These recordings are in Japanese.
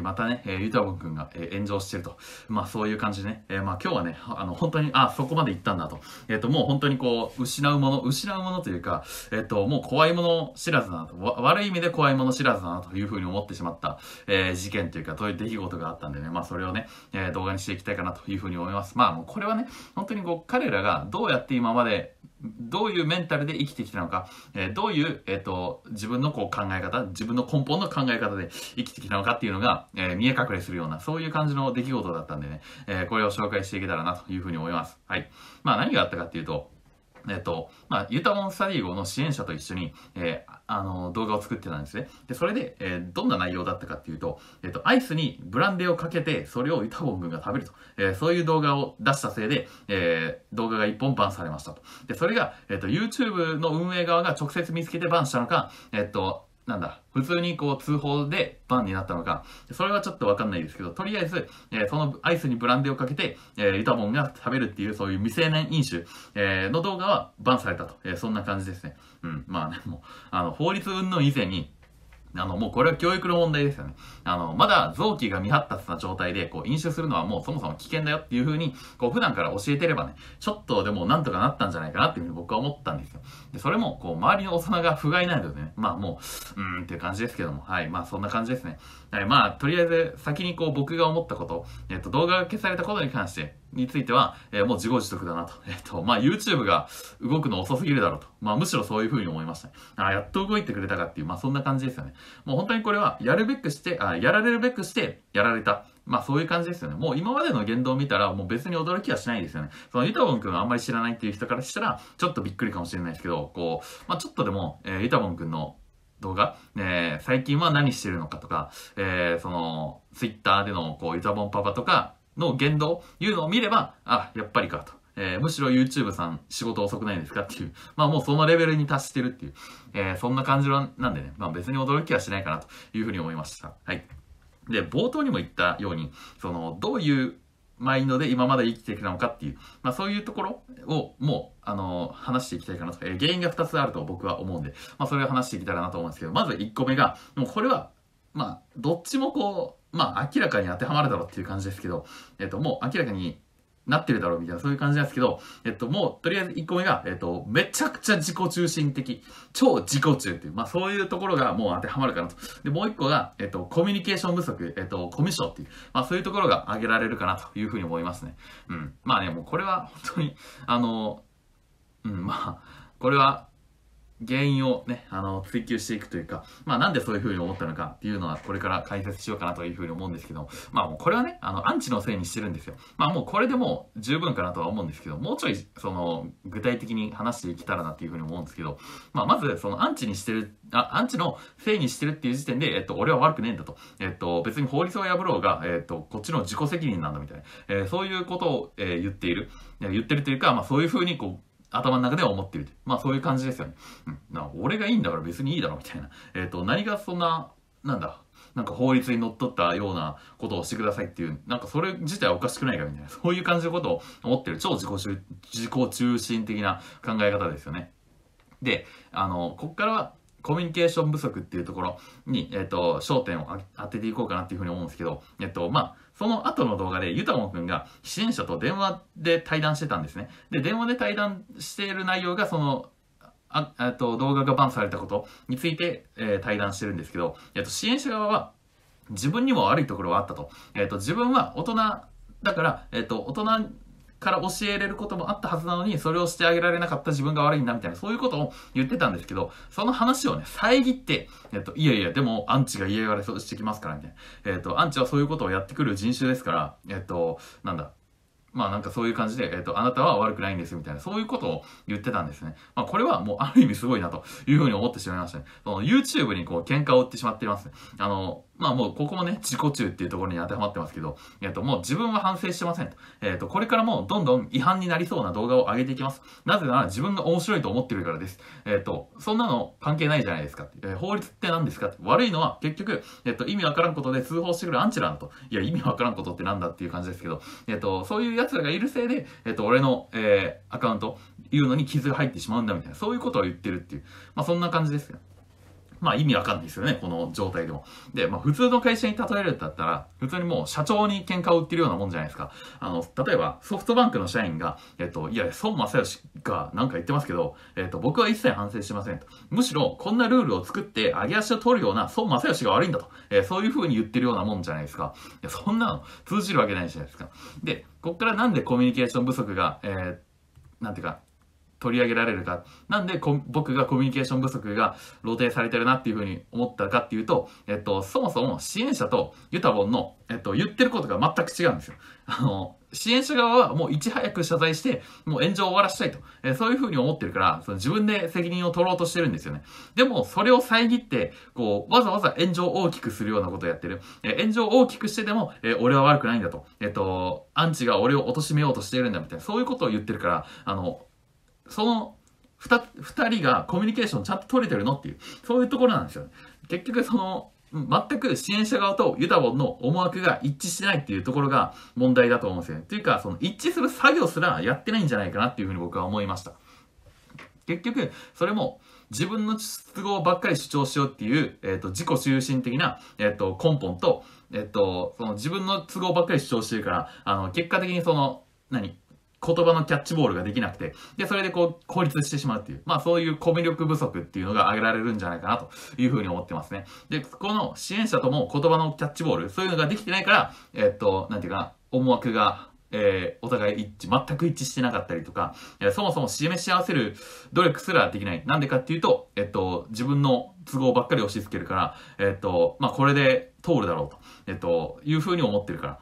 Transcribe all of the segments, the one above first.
またね、ゆたぼんくんが、炎上してると。まあそういう感じでね、まあ今日はね、本当に、そこまで行ったんだと。もう本当にこう、失うものというか、もう怖いもの知らずだなと。悪い意味で怖いもの知らずだなというふうに思ってしまった、事件というか、そういう出来事があったんでね、まあそれをね、動画にしていきたいかなというふうに思います。まあもうこれはね、本当にこう、彼らがどうやって今まで、どういうメンタルで生きてきたのか、どういう、自分のこう考え方、自分の根本の考え方で生きてきたのかっていうのが、見え隠れするような、そういう感じの出来事だったんでね、これを紹介していけたらなというふうに思います。はい。まあ何があったかっていうと、まあ、ユタボンスタディ号の支援者と一緒に、動画を作ってたんですね。で、それで、どんな内容だったかっていうと、アイスにブランデーをかけて、それをユタボン君が食べると。そういう動画を出したせいで、動画が一本バンされましたと。で、それが、YouTube の運営側が直接見つけてバンしたのか、なんだ、普通にこう通報でバンになったのか、それはちょっとわかんないですけど、とりあえず、そのアイスにブランデーをかけて、ユタボンが食べるっていうそういう未成年飲酒、の動画はバンされたと。そんな感じですね。うん。まあね、もう、法律云々以前に、もうこれは教育の問題ですよね。まだ臓器が未発達な状態で、こう、飲酒するのはもうそもそも危険だよっていう風に、こう、普段から教えてればね、ちょっとでもなんとかなったんじゃないかなっていう風に僕は思ったんですよ。で、それも、こう、周りの大人が不甲斐ないのでね、まあもう、っていう感じですけども、はい、まあそんな感じですね。はい、まあ、とりあえず、先にこう、僕が思ったこと、動画が消されたことに関して、については、もう自業自得だなと。まあ YouTube が動くの遅すぎるだろうと。まあむしろそういう風に思いましたね。やっと動いてくれたかっていう、まあそんな感じですよね。もう本当にこれは、やるべくして、やられるべくして、やられた。まあそういう感じですよね。もう今までの言動を見たら、もう別に驚きはしないですよね。そのユタボン君があんまり知らないっていう人からしたら、ちょっとびっくりかもしれないですけど、こう、まあちょっとでも、ユタボン君の動画、最近は何してるのかとか、その、Twitter での、こう、ユタボンパパとか、の言動、いうのを見れば、やっぱりかと。むしろ YouTube さん仕事遅くないですかっていう。まあもうそのレベルに達してるっていう。そんな感じなんでね。まあ別に驚きはしないかなというふうに思いました。はい。で、冒頭にも言ったように、その、どういうマインドで今まで生きてきたのかっていう、まあそういうところをもう、話していきたいかなと。原因が2つあると僕は思うんで、まあそれを話していけたらなと思うんですけど、まず1個目が、もうこれは、まあ、どっちもこう、まあ明らかに当てはまるだろうっていう感じですけど、もう明らかになってるだろうみたいな、そういう感じなんですけど、もう、とりあえず1個目が、めちゃくちゃ自己中心的、超自己中っていう、まあそういうところがもう当てはまるかなと。で、もう1個が、コミュニケーション不足、コミュ障っていう、まあそういうところが挙げられるかなというふうに思いますね。うん。まあね、もうこれは本当に、まあ、これは、原因をね、追求していくというか、まあなんでそういう風に思ったのかっていうのはこれから解説しようかなという風に思うんですけど、まあもうこれはね、アンチのせいにしてるんですよ。まあもうこれでもう十分かなとは思うんですけど、もうちょい、具体的に話していけたらなっていう風に思うんですけど、まあまず、アンチのせいにしてるっていう時点で、俺は悪くねえんだと。別に法律を破ろうが、こっちの自己責任なんだみたいな、そういうことを、言ってるというか、まあそういう風にこう、頭の中では思っている。まあそういう感じですよね。うん。俺がいいんだから別にいいだろみたいな。何がそんな、なんだ、なんか法律にのっとったようなことをしてくださいっていう、なんかそれ自体はおかしくないかみたいな、そういう感じのことを思ってる超自己中心的な考え方ですよね。で、こっからは、コミュニケーション不足っていうところに、焦点を当てていこうかなっていうふうに思うんですけど、まあ、その後の動画で、ゆたもんくんが支援者と電話で対談してたんですね。で、電話で対談している内容が、動画がバンされたことについて、対談してるんですけど、支援者側は、自分にも悪いところはあったと。自分は大人だから、大人から教えれることもあったはずなのに、それをしてあげられなかった自分が悪いんだみたいな、そういうことを言ってたんですけど、その話をね、遮って、いやいや、でも、アンチが嫌がらせをしてきますから、みたいな。アンチはそういうことをやってくる人種ですから、なんだ、まあなんかそういう感じで、あなたは悪くないんですみたいな、そういうことを言ってたんですね。まあこれはもうある意味すごいなというふうに思ってしまいましたね。YouTube にこう喧嘩を売ってしまっていますね。まあもうここもね、自己中っていうところに当てはまってますけど、もう自分は反省してませんと。これからもどんどん違反になりそうな動画を上げていきます。なぜなら自分が面白いと思ってるからです。そんなの関係ないじゃないですか。法律って何ですかって。悪いのは結局、意味わからんことで通報してくるアンチなんだと。いや、意味わからんことってなんだっていう感じですけど、そういう奴らがいるせいで、俺の、アカウント、いうのに傷が入ってしまうんだみたいな、そういうことを言ってるっていう、まあそんな感じですよ。 まあ意味わかんないですよね、この状態でも。で、まあ普通の会社に例えるんだったら、普通にもう社長に喧嘩を売ってるようなもんじゃないですか。例えばソフトバンクの社員が、いや、孫正義がなんか言ってますけど、僕は一切反省してませんと。むしろ、こんなルールを作って上げ足を取るような孫正義が悪いんだと。そういう風に言ってるようなもんじゃないですか。いや、そんなの通じるわけないじゃないですか。で、こっからなんでコミュニケーション不足が、なんていうか、取り上げられるか。なんで僕がコミュニケーション不足が露呈されてるなっていうふうに思ったかっていうと、そもそも支援者とユタボンの、言ってることが全く違うんですよ。支援者側はもういち早く謝罪して、もう炎上を終わらしたいと。そういうふうに思ってるから、その自分で責任を取ろうとしてるんですよね。でも、それを遮って、こう、わざわざ炎上を大きくするようなことをやってる。炎上を大きくしてでも、俺は悪くないんだと。アンチが俺を貶めようとしてるんだみたいな、そういうことを言ってるから、その二人がコミュニケーションちゃんと取れてるのっていう、そういうところなんですよね。結局全く支援者側とユタボンの思惑が一致してないっていうところが問題だと思うんですよね。というか、その一致する作業すらやってないんじゃないかなっていうふうに僕は思いました。結局、それも自分の都合ばっかり主張しようっていう、自己中心的な、根本と、その自分の都合ばっかり主張してるから、結果的に言葉のキャッチボールができなくて、で、それで孤立してしまうっていう、まあそういうコミュ力不足っていうのが挙げられるんじゃないかなというふうに思ってますね。で、この支援者とも言葉のキャッチボール、そういうのができてないから、なんていうかな、思惑が、お互い全く一致してなかったりとか、そもそも示し合わせる努力すらできない。なんでかっていうと、自分の都合ばっかり押し付けるから、まあこれで通るだろうと、いうふうに思ってるから、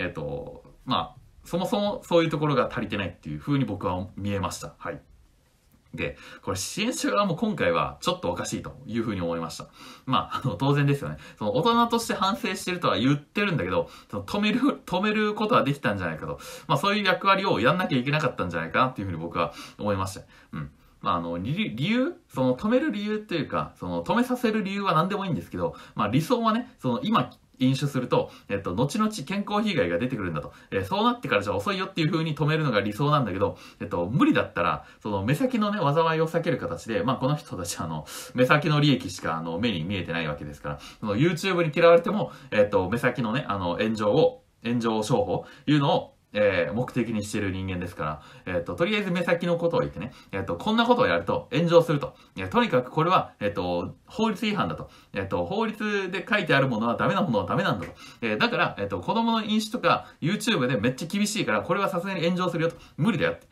まあ、そもそもそういうところが足りてないっていう風に僕は見えました。はい。で、これ支援者側も今回はちょっとおかしいという風に思いました。まあ、当然ですよね。その大人として反省してるとは言ってるんだけど、止めることはできたんじゃないかと。まあそういう役割をやんなきゃいけなかったんじゃないかなっていう風に僕は思いました。うん。まあ理由止める理由っていうか、止めさせる理由は何でもいいんですけど、まあ理想はね、今飲酒すると、後々健康被害が出てくるんだと。そうなってからじゃ遅いよっていう風に止めるのが理想なんだけど、無理だったら、目先のね、災いを避ける形で、まあ、この人たち目先の利益しか、目に見えてないわけですから、YouTube に嫌われても、目先のね、炎上商法いうのを、目的にしている人間ですから、とりあえず目先のことを言ってね、こんなことをやると炎上すると。とにかくこれは、法律違反だと。法律で書いてあるものはダメなものはダメなんだと。だから、子供の飲酒とか YouTube でめっちゃ厳しいから、これはさすがに炎上するよと。無理だよって。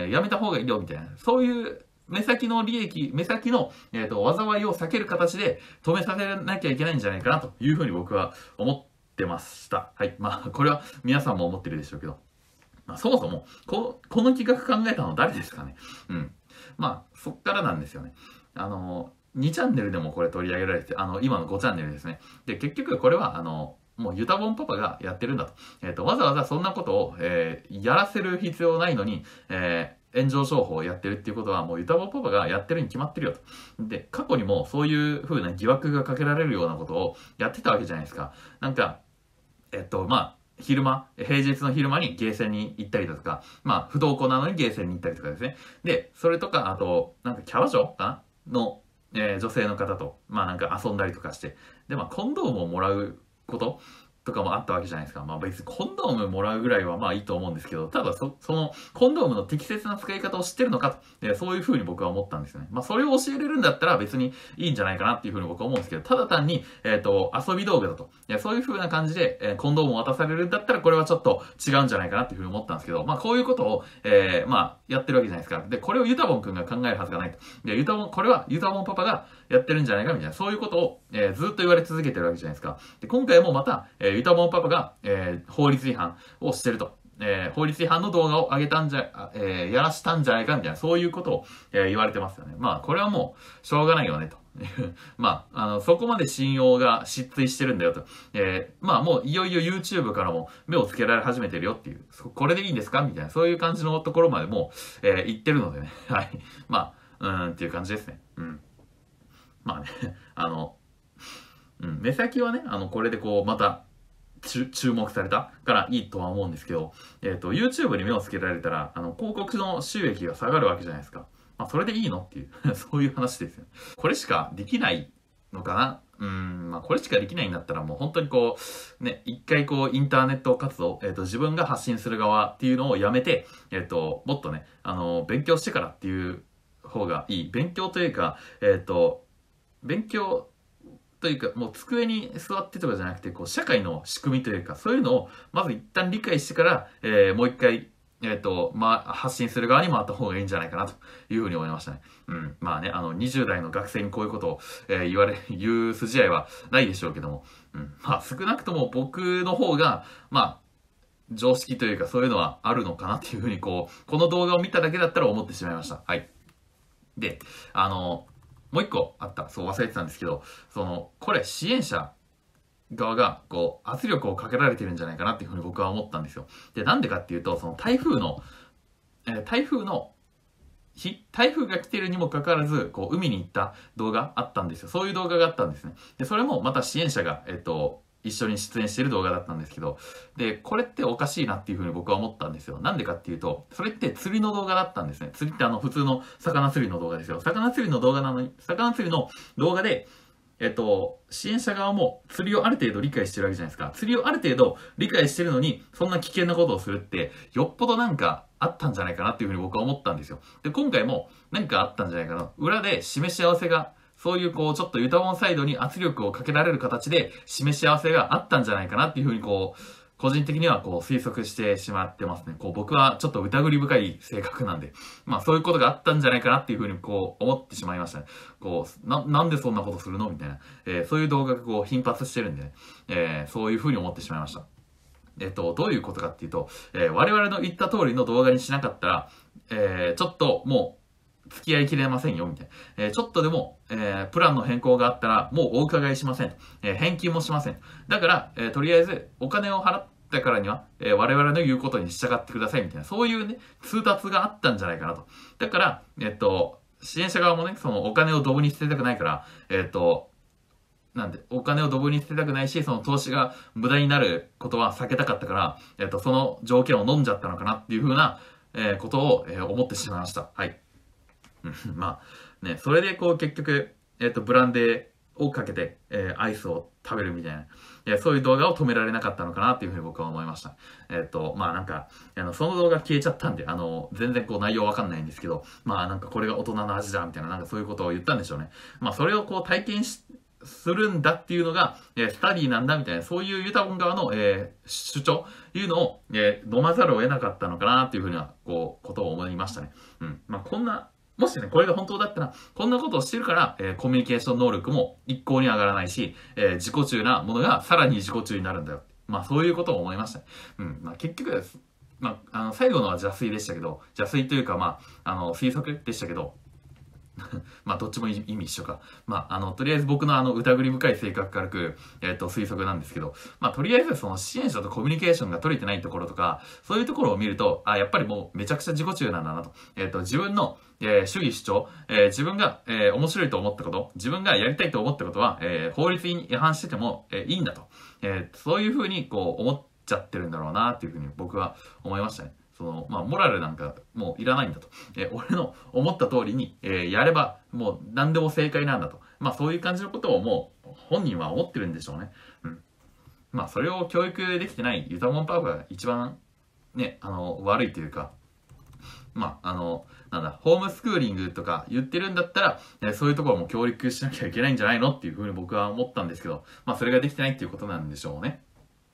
やめた方がいいよみたいな。そういう目先の利益、目先の、災いを避ける形で止めさせなきゃいけないんじゃないかなというふうに僕は思ってました。はい。まあ、これは皆さんも思ってるでしょうけど。まあ、そもそも、この企画考えたの誰ですかね。うん。まあ、そっからなんですよね。2チャンネルでもこれ取り上げられて、今の5チャンネルですね。で、結局これは、もうユタボンパパがやってるんだと。わざわざそんなことを、やらせる必要ないのに、炎上商法をやってるっていうことはもうユタボンパパがやってるに決まってるよと。で、過去にもそういう風な疑惑がかけられるようなことをやってたわけじゃないですか。なんか、まあ、平日の昼間にゲーセンに行ったりだとか、まあ、不登校なのにゲーセンに行ったりとかですね。で、それとか、あと、なんかキャバ嬢かなの、女性の方と、まあなんか遊んだりとかして、で、まあ、コンドームをもらうこととかもあったわけじゃないですか。まあ別にコンドームもらうぐらいはまあいいと思うんですけど、ただそのコンドームの適切な使い方を知ってるのかと、そういう風に僕は思ったんですよね。まあそれを教えれるんだったら別にいいんじゃないかなっていう風に僕は思うんですけど、ただ単に、遊び道具だと。そういう風な感じで、コンドームを渡されるんだったらこれはちょっと違うんじゃないかなっていう風に思ったんですけど、まあこういうことを、まあやってるわけじゃないですか。で、これをユタボン君が考えるはずがないと。で、これはユタボンパパがやってるんじゃないかみたいな、そういうことを、ずっと言われ続けてるわけじゃないですか。で、今回もまた、ユタボンパパが、法律違反をしてると。法律違反の動画を上げたやらしたんじゃないかみたいな、そういうことを、言われてますよね。まあ、これはもう、しょうがないよね、と。まあ、そこまで信用が失墜してるんだよと。まあ、もういよいよ YouTube からも目をつけられ始めてるよっていう、これでいいんですかみたいな、そういう感じのところまでもう、言ってるのでね。はい。まあ、っていう感じですね。うん。まあね、目先はね、これでまた、注目されたからいいとは思うんですけど、YouTube に目をつけられたら、広告の収益が下がるわけじゃないですか。まあ、それでいいのっていうそういう話ですよ。これしかできないのかな。まあ、これしかできないんだったら、もう本当にこう、ね、一回こう、インターネット活動、自分が発信する側っていうのをやめて、もっとね、勉強してからっていう方がいい。勉強というか、勉強というか、もう机に座ってとかじゃなくて、こう、社会の仕組みというか、そういうのを、まず一旦理解してから、もう一回、発信する側に回った方がいいんじゃないかなというふうに思いましたね。まあね、20代の学生にこういうことを、言う筋合いはないでしょうけども、まあ少なくとも僕の方が、まあ、常識というかそういうのはあるのかなっていうふうにこの動画を見ただけだったら思ってしまいました。はい。で、もう一個あった。そう忘れてたんですけど、これ支援者側が、圧力をかけられてるんじゃないかなっていうふうに僕は思ったんですよ。で、なんでかっていうと、台風が来てるにもかかわらず、海に行った動画あったんですよ。そういう動画があったんですね。で、それもまた支援者が、一緒に出演してる動画だったんですけど、で、これっておかしいなっていうふうに僕は思ったんですよ。なんでかっていうと、それって釣りの動画だったんですね。釣りって普通の魚釣りの動画ですよ。魚釣りの動画なのに、魚釣りの動画で、支援者側も釣りをある程度理解してるわけじゃないですか。釣りをある程度理解してるのに、そんな危険なことをするって、よっぽどなんかあったんじゃないかなっていうふうに僕は思ったんですよ。で、今回も何かあったんじゃないかな。裏で示し合わせが、そういうちょっとユタボンサイドに圧力をかけられる形で示し合わせがあったんじゃないかなっていうふうに個人的には推測してしまってますね。僕はちょっと疑り深い性格なんで、まあそういうことがあったんじゃないかなっていうふうに思ってしまいましたね。なんでそんなことするのみたいな、そういう動画が頻発してるんで、そういうふうに思ってしまいました。どういうことかっていうと、我々の言った通りの動画にしなかったら、ちょっともう、付き合いきれませんよ、みたいな。ちょっとでも、プランの変更があったら、もうお伺いしません。返金もしません。だから、とりあえず、お金を払ったからには、我々の言うことに従ってください、みたいな、そういうね、通達があったんじゃないかなと。だから、支援者側もね、そのお金をドブに捨てたくないから、なんで、お金をドブに捨てたくないし、その投資が無駄になることは避けたかったから、その条件を飲んじゃったのかなっていうふうな、ことを、思ってしまいました。はい。まあ、ね、それで結局、ブランデーをかけて、アイスを食べるみたいな、そういう動画を止められなかったのかなっていうふうに僕は思いました。まあなんか、その動画消えちゃったんで、全然内容わかんないんですけど、まあなんかこれが大人の味だみたいな、なんかそういうことを言ったんでしょうね。まあそれを体験するんだっていうのが、スタディなんだみたいな、そういうユタボン側の、主張いうのを、飲まざるを得なかったのかなっていうふうな、ことを思いましたね。まあもしね、これが本当だったら、こんなことをしてるから、コミュニケーション能力も一向に上がらないし、自己中なものがさらに自己中になるんだよ。まあそういうことを思いましたね。まあ結局です。まあ、最後のは邪推でしたけど、邪推というかまあ、推測でしたけど、まあ、どっちも意味一緒か。まあ、とりあえず僕の疑り深い性格からく、推測なんですけど、まあ、とりあえずその支援者とコミュニケーションが取れてないところとか、そういうところを見ると、やっぱりもうめちゃくちゃ自己中なんだなと。自分の、主義主張、自分が、面白いと思ったこと、自分がやりたいと思ったことは、法律に違反してても、いいんだと。そういうふうに思っちゃってるんだろうなっていうふうに僕は思いましたね。まあ、モラルなんかもういらないんだと。俺の思った通りに、やればもう何でも正解なんだと。まあ、そういう感じのことをもう本人は思ってるんでしょうね。まあ、それを教育できてないユタボンパークが一番ね、悪いというか、まあ、なんだ、ホームスクーリングとか言ってるんだったら、そういうところも教育しなきゃいけないんじゃないのっていうふうに僕は思ったんですけど、まあ、それができてないっていうことなんでしょうね。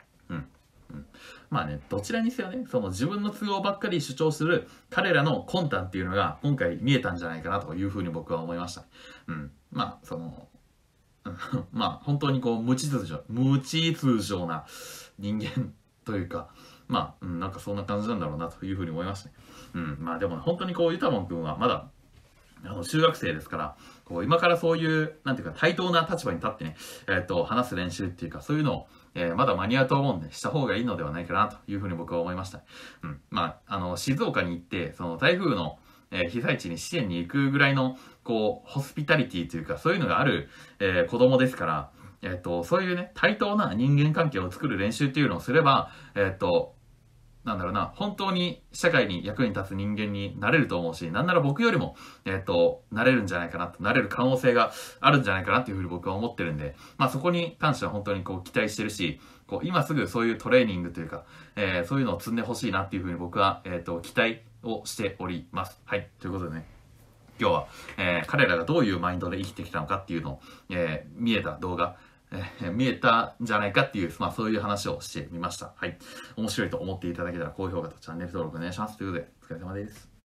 まあね、どちらにせよね、その自分の都合ばっかり主張する彼らの魂胆っていうのが今回見えたんじゃないかなというふうに僕は思いました。まあ、まあ、本当に無秩序な人間というか、まあ、なんかそんな感じなんだろうなというふうに思いましたね。まあでも、本当にユタボン君はまだ、中学生ですから、今からそういう、なんていうか、対等な立場に立ってね、話す練習っていうか、そういうのを、まだ間に合うと思うんで、した方がいいのではないかな、というふうに僕は思いました。まあ、静岡に行って、その台風の、被災地に支援に行くぐらいの、ホスピタリティというか、そういうのがある、子供ですから、そういうね、対等な人間関係を作る練習っていうのをすれば、 なんだろうな、本当に社会に役に立つ人間になれると思うし、なんなら僕よりも、なれるんじゃないかなと、なれる可能性があるんじゃないかなっていうふうに僕は思ってるんで、まあそこに関しては本当にこう期待してるし、こう今すぐそういうトレーニングというか、そういうのを積んでほしいなっていうふうに僕は、期待をしております。はい。ということでね。今日は、彼らがどういうマインドで生きてきたのかっていうのを、見えた動画、見えたんじゃないかっていう、まあそういう話をしてみました。はい。面白いと思っていただけたら高評価とチャンネル登録お願いします。ということで、お疲れ様です。